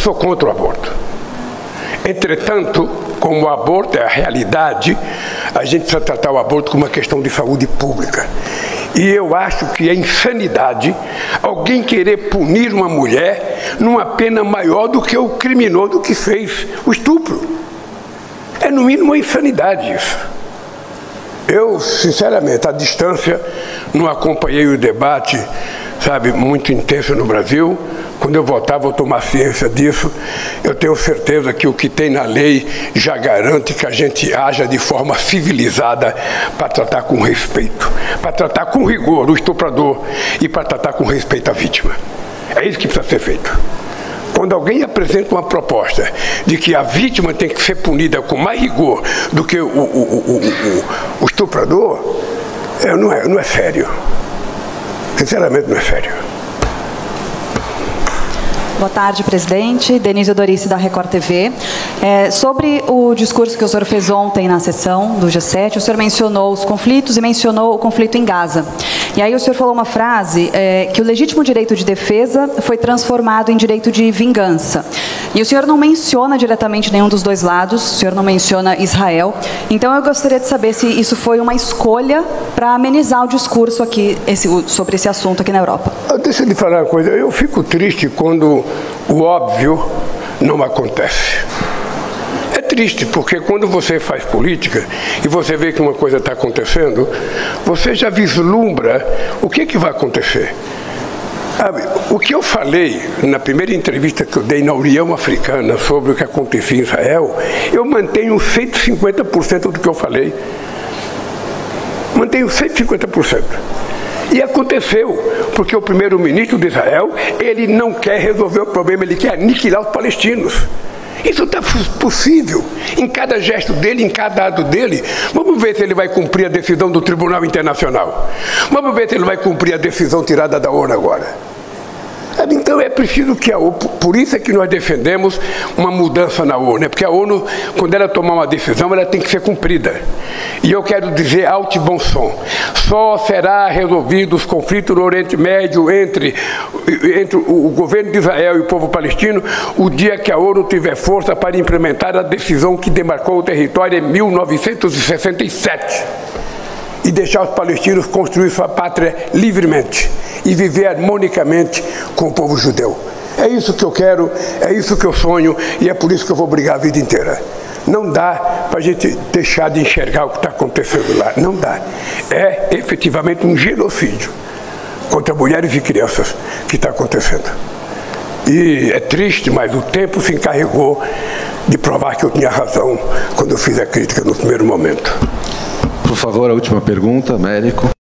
sou contra o aborto. Entretanto, como o aborto é a realidade, a gente precisa tratar o aborto como uma questão de saúde pública. E eu acho que é insanidade alguém querer punir uma mulher numa pena maior do que o criminoso que fez o estupro. É no mínimo uma insanidade isso. Eu, sinceramente, à distância, não acompanhei o debate, sabe, muito intenso no Brasil. Quando eu votar, vou tomar ciência disso. Eu tenho certeza que o que tem na lei já garante que a gente haja de forma civilizada para tratar com respeito, para tratar com rigor o estuprador e para tratar com respeito a vítima. É isso que precisa ser feito. Quando alguém apresenta uma proposta de que a vítima tem que ser punida com mais rigor do que o estuprador, não é sério. Sinceramente, não é sério. Boa tarde, presidente. Denise Odorice, da Record TV. Sobre o discurso que o senhor fez ontem na sessão do G7, o senhor mencionou os conflitos e mencionou o conflito em Gaza. E aí o senhor falou uma frase que o legítimo direito de defesa foi transformado em direito de vingança. E o senhor não menciona diretamente nenhum dos dois lados, o senhor não menciona Israel. Então eu gostaria de saber se isso foi uma escolha para amenizar o discurso aqui sobre esse assunto aqui na Europa. Deixa eu lhe falar uma coisa. Eu fico triste quando o óbvio não acontece. É triste, porque quando você faz política e você vê que uma coisa está acontecendo, você já vislumbra o que vai acontecer. O que eu falei na primeira entrevista que eu dei na União Africana sobre o que acontecia em Israel, eu mantenho 150% do que eu falei. Mantenho 150%. E aconteceu, porque o primeiro-ministro de Israel, ele não quer resolver o problema, ele quer aniquilar os palestinos. Isso está possível, em cada gesto dele, em cada ato dele. Vamos ver se ele vai cumprir a decisão do Tribunal Internacional. Vamos ver se ele vai cumprir a decisão tirada da ONU agora. Então é preciso que a ONU, por isso é que nós defendemos uma mudança na ONU, porque a ONU, quando ela tomar uma decisão, ela tem que ser cumprida. E eu quero dizer alto e bom som, só será resolvido os conflitos no Oriente Médio entre o governo de Israel e o povo palestino o dia que a ONU tiver força para implementar a decisão que demarcou o território em 1967. E deixar os palestinos construir sua pátria livremente e viver harmonicamente com o povo judeu. É isso que eu quero, é isso que eu sonho e é por isso que eu vou brigar a vida inteira. Não dá para a gente deixar de enxergar o que está acontecendo lá. Não dá. É efetivamente um genocídio contra mulheres e crianças que está acontecendo. E é triste, mas o tempo se encarregou de provar que eu tinha razão quando eu fiz a crítica no primeiro momento. Por favor, a última pergunta, Américo.